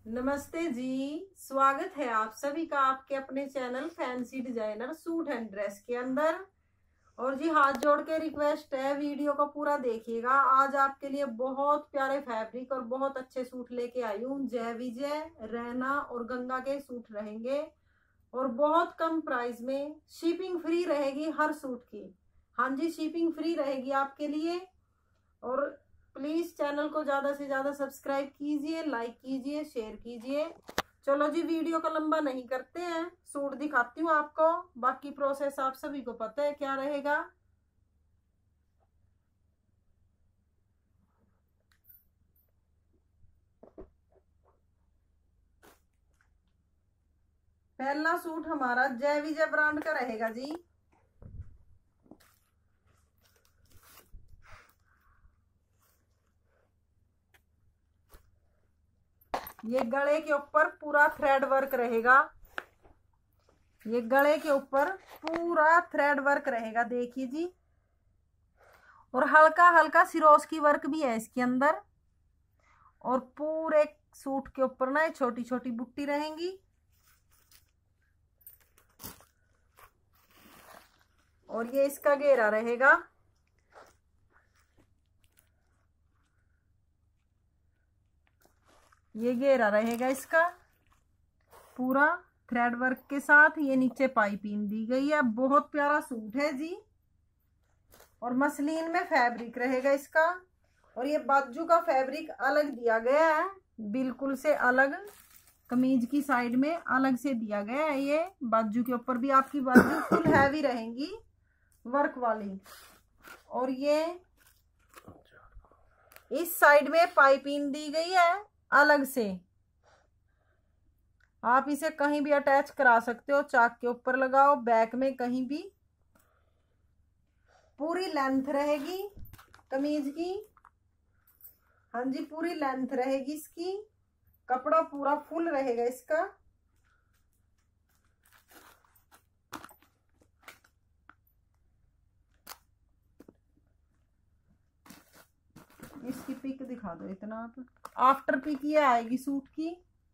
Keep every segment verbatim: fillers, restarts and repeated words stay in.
नमस्ते जी, स्वागत है आप सभी का आपके अपने channel fancy designer suit and dress के अंदर। और जी हाथ जोड़ के रिक्वेस्ट है, वीडियो को पूरा देखिएगा। आज आपके लिए बहुत प्यारे फैब्रिक और बहुत अच्छे सूट लेके आई हूँ। जय विजय, रैना और गंगा के सूट रहेंगे और बहुत कम प्राइस में। शिपिंग फ्री रहेगी हर सूट की। हाँ जी, शिपिंग फ्री रहेगी आपके लिए। और प्लीज चैनल को ज्यादा से ज्यादा सब्सक्राइब कीजिए, लाइक कीजिए, शेयर कीजिए। चलो जी, वीडियो को लंबा नहीं करते हैं, सूट दिखाती हूँ आपको। बाकी प्रोसेस आप सभी को पता है क्या रहेगा। पहला सूट हमारा जय विजय ब्रांड का रहेगा जी। ये गले के ऊपर पूरा थ्रेड वर्क रहेगा। ये गले के ऊपर पूरा थ्रेड वर्क रहेगा, देखिए जी। और हल्का हल्का सिरोस्की वर्क भी है इसके अंदर। और पूरे सूट के ऊपर ना छोटी छोटी बुट्टी रहेंगी। और ये इसका घेरा रहेगा। ये घेरा रहेगा इसका पूरा थ्रेड वर्क के साथ। ये नीचे पाइपिंग दी गई है। बहुत प्यारा सूट है जी। और मसलिन में फैब्रिक रहेगा इसका। और ये बाजू का फैब्रिक अलग दिया गया है, बिल्कुल से अलग। कमीज की साइड में अलग से दिया गया है। ये बाजू के ऊपर भी आपकी बाजू फुल हैवी रहेंगी, वर्क वाली। और ये इस साइड में पाइपिंग दी गई है अलग से। आप इसे कहीं भी अटैच करा सकते हो, चाक के ऊपर लगाओ, बैक में कहीं भी। पूरी लेंथ रहेगी कमीज की। हाँ जी, पूरी लेंथ रहेगी इसकी। कपड़ा पूरा फुल रहेगा इसका। इसकी पिक दिखा दो इतना आप। आफ्टर पिक ये आएगी सूट की।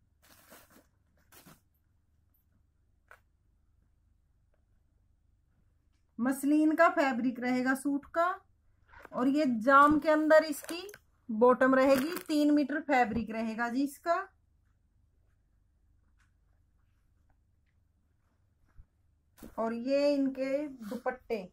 मसलिन का फैब्रिक रहेगा सूट का। और ये जाम के अंदर इसकी बॉटम रहेगी। तीन मीटर फैब्रिक रहेगा जी इसका। और ये इनके दुपट्टे।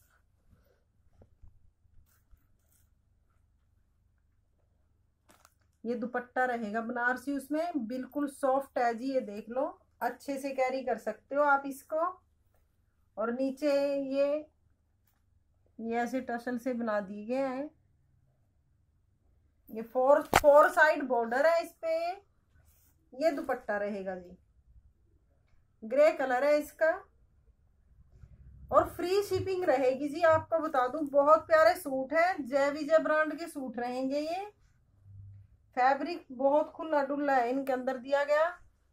ये दुपट्टा रहेगा बनारसी, उसमें बिल्कुल सॉफ्ट है जी। ये देख लो, अच्छे से कैरी कर सकते हो आप इसको। और नीचे ये ये ऐसे टसल से बना दिए गए हैं। ये फोर फोर साइड बॉर्डर है इस पे। ये दुपट्टा रहेगा जी, ग्रे कलर है इसका। और फ्री शिपिंग रहेगी जी। आपको बता दूं, बहुत प्यारे सूट है, जय विजय ब्रांड के सूट रहेंगे ये। फैब्रिक बहुत खुला डुल्ला है इनके अंदर दिया गया।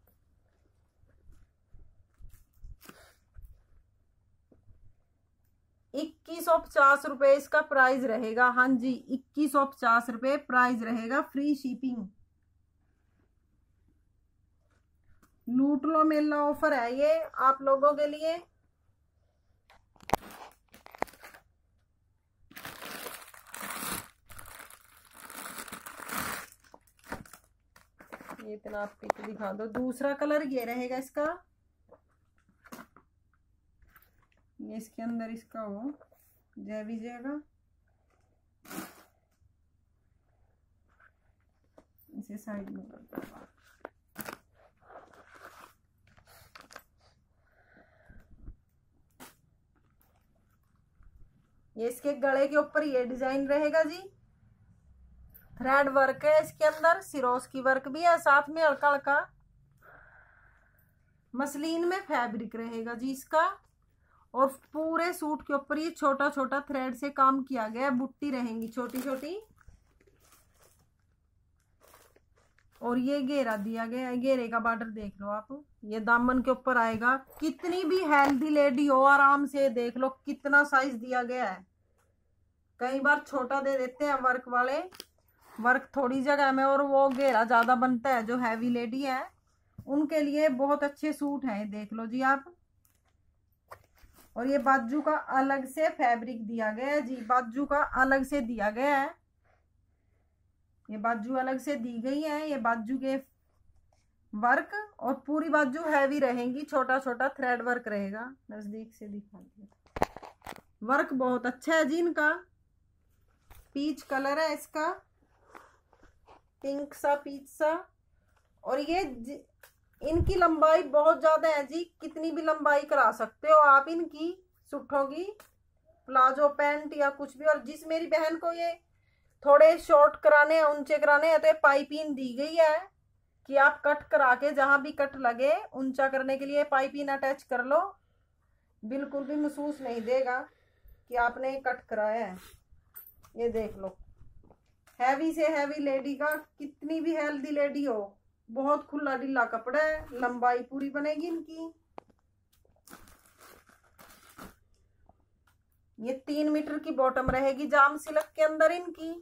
इक्कीस सौ पचास रुपए इसका प्राइस रहेगा। हाँ जी, इक्कीस सौ पचास रुपए प्राइस रहेगा, फ्री शिपिंग। लूट लो मेला ऑफर है ये आप लोगों के लिए। ये इतना आप पिक दिखा दो। दूसरा कलर ये रहेगा इसका। ये इसके अंदर इसका वो जय विजय का। इसे साइड में कर दो। ये इसके गले के ऊपर ये डिजाइन रहेगा जी। थ्रेड वर्क है इसके अंदर, सिरोस की वर्क भी है साथ में हल्का हल्का। मसलिन में फैब्रिक रहेगा जी इसका। और पूरे सूट के ऊपर ये छोटा छोटा थ्रेड से काम किया गया है। बुट्टी रहेंगी छोटी छोटी। और ये घेरा दिया गया है। घेरे का बॉर्डर देख लो आप। ये दामन के ऊपर आएगा। कितनी भी हेल्दी लेडी हो, आराम से देख लो कितना साइज दिया गया है। कई बार छोटा दे देते हैं वर्क वाले। वर्क थोड़ी जगह में और वो घेरा ज्यादा बनता है, जो हैवी लेडी है उनके लिए बहुत अच्छे सूट हैं, देख लो जी आप। और ये बाजू का अलग से फैब्रिक दिया गया है जी, बाजू का अलग से दिया गया है, ये बाजू अलग से दी गई है, ये बाजू के वर्क। और पूरी बाजू हैवी रहेंगी, छोटा छोटा थ्रेड वर्क रहेगा। नजदीक से दिखा दिया, वर्क बहुत अच्छा है जी इनका। पीच कलर है इसका, पिंक सा पीच सा। और ये इनकी लंबाई बहुत ज्यादा है जी, कितनी भी लंबाई करा सकते हो आप इनकी सूटों की, प्लाजो पैंट या कुछ भी। और जिस मेरी बहन को ये थोड़े शॉर्ट कराने हैं, ऊंचे कराने हैं, तो ये पाइपिंग दी गई है कि आप कट करा के जहां भी कट लगे ऊंचा करने के लिए पाइपिंग अटैच कर लो, बिल्कुल भी महसूस नहीं देगा कि आपने कट कराया है। ये देख लो, हैवी से हैवी लेडी का, कितनी भी हेल्दी लेडी हो, बहुत खुला ढीला कपड़ा है, लंबाई पूरी बनेगी इनकी। ये तीन मीटर की बॉटम रहेगी जाम सिल्क के अंदर इनकी।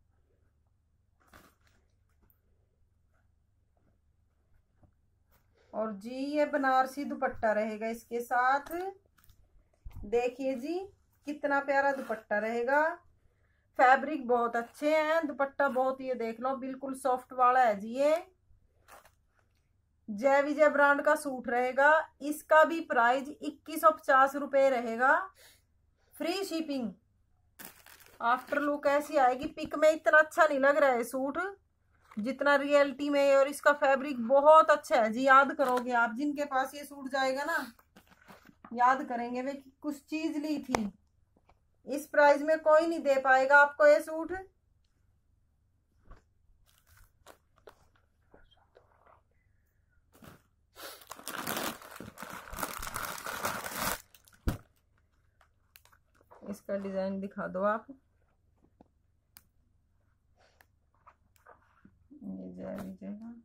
और जी ये बनारसी दुपट्टा रहेगा इसके साथ, देखिए जी कितना प्यारा दुपट्टा रहेगा। फैब्रिक बहुत अच्छे हैं, दुपट्टा बहुत, ये देख लो बिल्कुल सॉफ्ट वाला है जी। ये जय विजय ब्रांड का सूट रहेगा, इसका भी प्राइस इक्कीस सौ पचास रुपये रहेगा, फ्री शिपिंग। आफ्टर लुक ऐसी आएगी, पिक में इतना अच्छा नहीं लग रहा है सूट जितना रियलिटी में। और इसका फैब्रिक बहुत अच्छा है जी, याद करोगे आप, जिनके पास ये सूट जाएगा ना याद करेंगे वे कुछ चीज ली थी। इस प्राइस में कोई नहीं दे पाएगा आपको ये सूट। इसका डिजाइन दिखा दो आप, ये जय विजय का,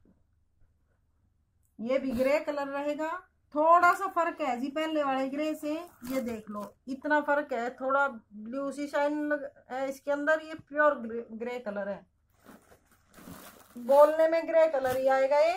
ये भी ग्रे कलर रहेगा। थोड़ा सा फर्क है जी पहले वाले ग्रे से, ये देख लो इतना फर्क है, थोड़ा ब्लू सी शाइन है इसके अंदर। ये प्योर ग्रे, ग्रे कलर है, बोलने में ग्रे कलर ही आएगा ये।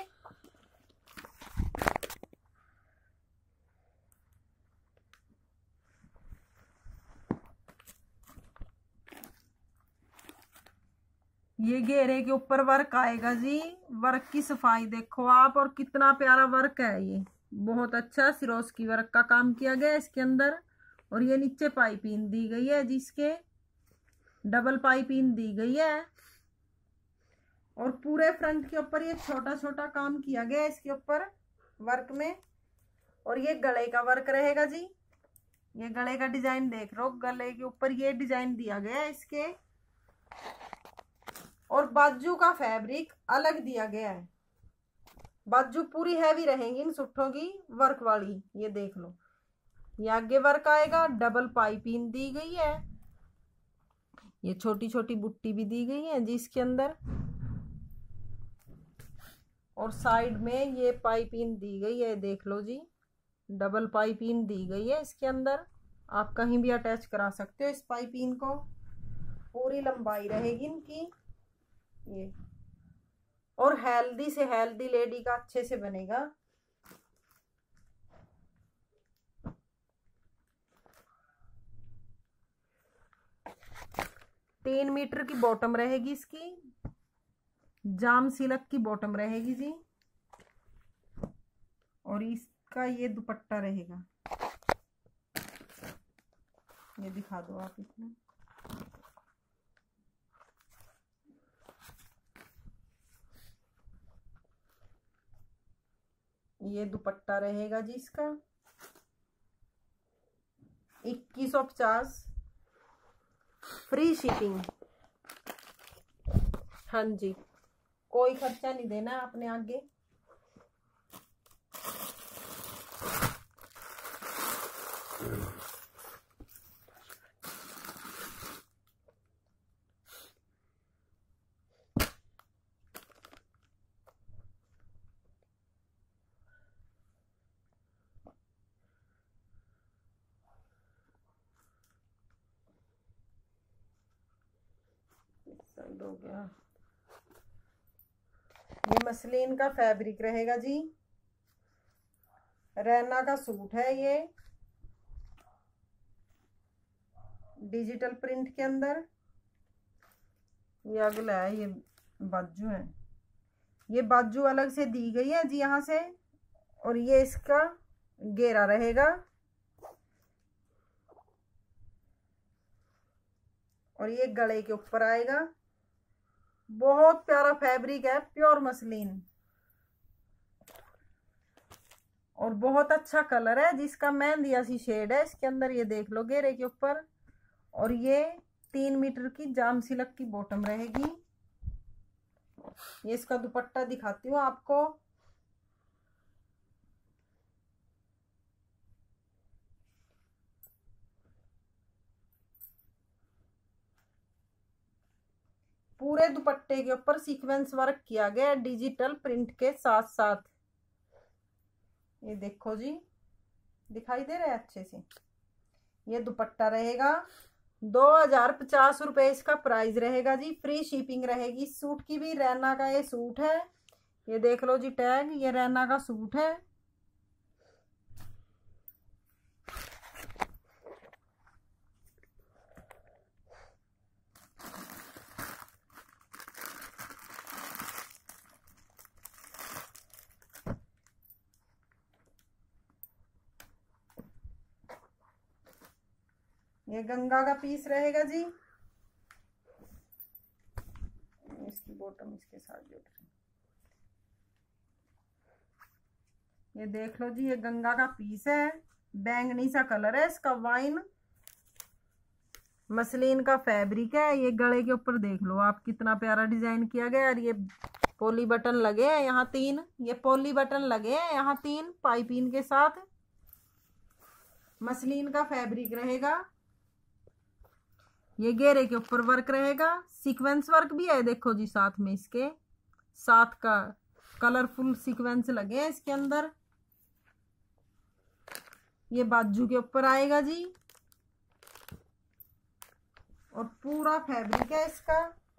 ये घेरे के ऊपर वर्क आएगा जी, वर्क की सफाई देखो आप, और कितना प्यारा वर्क है ये, बहुत अच्छा सिरोस्की वर्क का काम किया गया है इसके अंदर। और ये नीचे पाइपिंग दी गई है जिसके डबल पाइपिंग दी गई है। और पूरे फ्रंट के ऊपर ये छोटा छोटा काम किया गया है इसके ऊपर वर्क में। और ये गले का वर्क रहेगा जी, ये गले का डिजाइन देख लो, गले के ऊपर ये डिजाइन दिया गया है इसके। और बाजू का फैब्रिक अलग दिया गया है, बाजू पूरी हैवी रहेंगी इन सूटों की, वर्क वाली। ये देख लो, ये आगे वर्क आएगा, डबल पाइपिंग दी गई है, ये छोटी छोटी बुट्टी भी दी गई है जी इसके अंदर। और साइड में ये पाइपिंग दी गई है, देख लो जी डबल पाइपिंग दी गई है इसके अंदर। आप कहीं भी अटैच करा सकते हो इस पाइपिंग को, पूरी लंबाई रहेगी इनकी ये। और हेल्दी से हेल्दी लेडी का अच्छे से बनेगा। तीन मीटर की बॉटम रहेगी इसकी, जाम सिल्क की बॉटम रहेगी जी। और इसका ये दुपट्टा रहेगा, ये दिखा दो आप इसमें। ये दुपट्टा रहेगा जी इसका, इक्कीस सौ पचास, फ्री शिपिंग। हाँ जी, कोई खर्चा नहीं देना अपने आगे। बंद हो गया। ये मसलिन का फैब्रिक रहेगा जी, रैना का सूट है ये, डिजिटल प्रिंट के अंदर। ये अगला है, ये बाजू है, ये बाजू अलग से दी गई है जी यहाँ से, और ये इसका घेरा रहेगा, और ये गले के ऊपर आएगा। बहुत प्यारा फैब्रिक है, प्योर मसलिन, और बहुत अच्छा कलर है जिसका मेहंदी सी शेड है इसके अंदर। ये देख लो घेरे के ऊपर, और ये तीन मीटर की जाम सिल्क की बॉटम रहेगी। ये इसका दुपट्टा दिखाती हूँ आपको। पूरे दुपट्टे के ऊपर सीक्वेंस वर्क किया गया है डिजिटल प्रिंट के साथ साथ। ये देखो जी, दिखाई दे रहा है अच्छे से। ये दुपट्टा रहेगा, दो हजार पचास रुपये इसका प्राइस रहेगा जी। फ्री शिपिंग रहेगी। सूट की भी, रैना का ये सूट है। ये देख लो जी टैग, ये रैना का सूट है। ये गंगा का पीस रहेगा जी। इसकी बॉटम इसके साथ जोड़ रही। ये देख लो जी, ये गंगा का पीस है, बैंगनी सा कलर है इसका, वाइन मसलिन का फैब्रिक है। ये गले के ऊपर देख लो आप, कितना प्यारा डिजाइन किया गया। और ये पोली बटन लगे हैं यहाँ तीन, ये पोली बटन लगे हैं यहाँ तीन पाइपिंग के साथ। मसलिन का फैब्रिक रहेगा। ये घेरे के ऊपर वर्क रहेगा, सीक्वेंस वर्क भी है देखो जी साथ में, इसके साथ का कलरफुल सीक्वेंस लगे हैं इसके अंदर। ये बाजू के ऊपर आएगा जी, और पूरा फैब्रिक है इसका।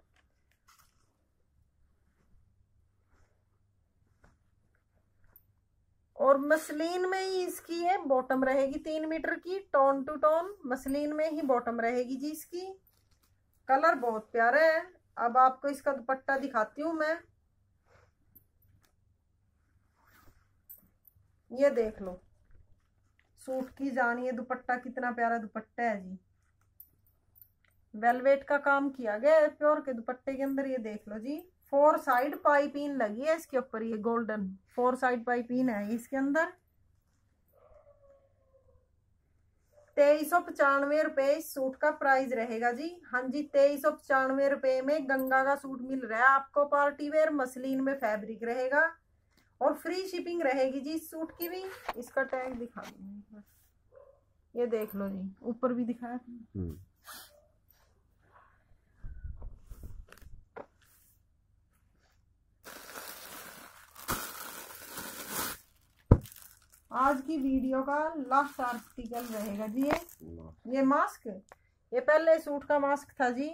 और मसलिन में ही इसकी है बॉटम रहेगी तीन मीटर की, टोन टू टोन मसलिन में ही बॉटम रहेगी जी इसकी। कलर बहुत प्यारा है। अब आपको इसका दुपट्टा दिखाती हूँ मैं। ये देख लो सूट की जान, ये दुपट्टा कितना प्यारा दुपट्टा है जी। वेलवेट का काम किया गया है प्योर के दुपट्टे के अंदर। ये देख लो जी, फोर साइड पाइपिंग लगी है इसके ऊपर, ये गोल्डन फोर साइड पाइपिंग है इसके अंदर। तेईस सौ पचानवे रुपए इस सूट का प्राइस रहेगा जी। हाँ जी, तेईस सौ पचानवे रुपए में गंगा का सूट मिल रहा है आपको। पार्टी वेयर मसलिन में फैब्रिक रहेगा, और फ्री शिपिंग रहेगी जी इस सूट की भी। इसका टैग दिखा दूंगी, ये देख लो जी, ऊपर भी दिखाया। आज की वीडियो का लास्ट आर्टिकल रहेगा जी ये ये मास्क। ये पहले सूट का मास्क था जी।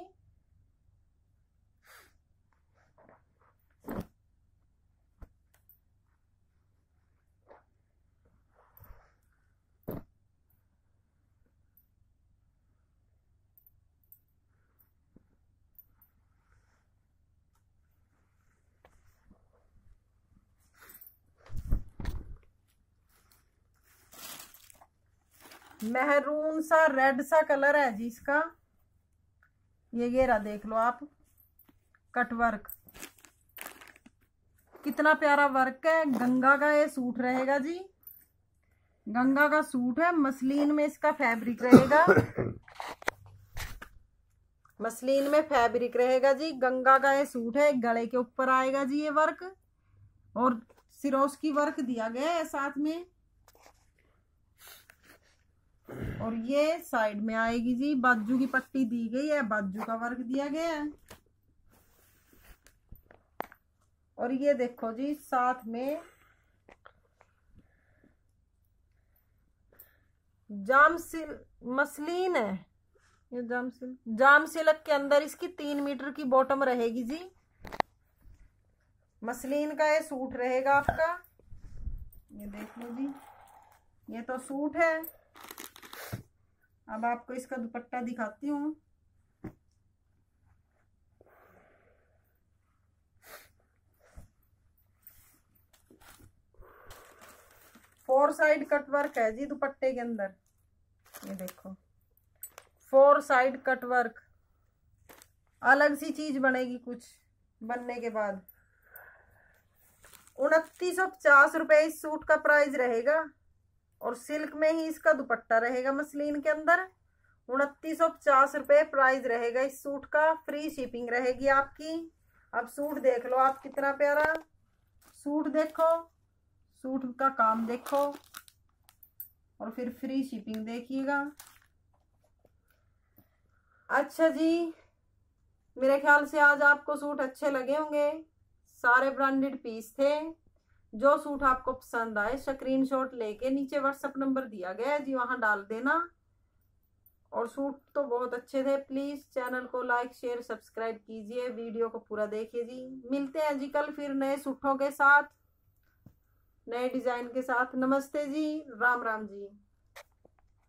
मेहरून सा रेड सा कलर है जी इसका। ये घेरा देख लो आप, कट वर्क, कितना प्यारा वर्क है। गंगा का ये सूट रहेगा जी, गंगा का सूट है। मसलिन में इसका फैब्रिक रहेगा, मसलिन में फैब्रिक रहेगा जी। गंगा का ये सूट है, गले के ऊपर आएगा जी ये वर्क, और सिरोस की वर्क दिया गया है साथ में। और ये साइड में आएगी जी, बाजू की पट्टी दी गई है, बाजू का वर्क दिया गया है। और ये देखो जी साथ में जाम सिल मसलिन है, ये जाम सिल्क, जाम सिल्क के अंदर इसकी तीन मीटर की बॉटम रहेगी जी। मसलिन का ये सूट रहेगा आपका। ये देख लो जी, ये तो सूट है। अब आपको इसका दुपट्टा दिखाती हूँ। फोर साइड कट वर्क है जी दुपट्टे के अंदर। ये देखो, फोर साइड कट वर्क, अलग सी चीज बनेगी कुछ बनने के बाद। उनतीस सौ पचास रुपए इस सूट का प्राइस रहेगा और सिल्क में ही इसका दुपट्टा रहेगा मसलिन के अंदर। उनतीस सौ पचास रुपये प्राइस रहेगा इस सूट का। फ्री शिपिंग रहेगी आपकी। अब सूट देख लो आप, कितना प्यारा सूट, देखो सूट का काम देखो और फिर फ्री शिपिंग देखिएगा। अच्छा जी, मेरे ख्याल से आज आपको सूट अच्छे लगे होंगे। सारे ब्रांडेड पीस थे। जो सूट आपको पसंद आए स्क्रीनशॉट लेके नीचे व्हाट्सएप नंबर दिया गया है जी, वहां डाल देना। और सूट तो बहुत अच्छे थे। प्लीज चैनल को लाइक शेयर सब्सक्राइब कीजिए, वीडियो को पूरा देखिए जी। मिलते हैं जी कल फिर नए सूटों के साथ, नए डिजाइन के साथ। नमस्ते जी, राम राम जी।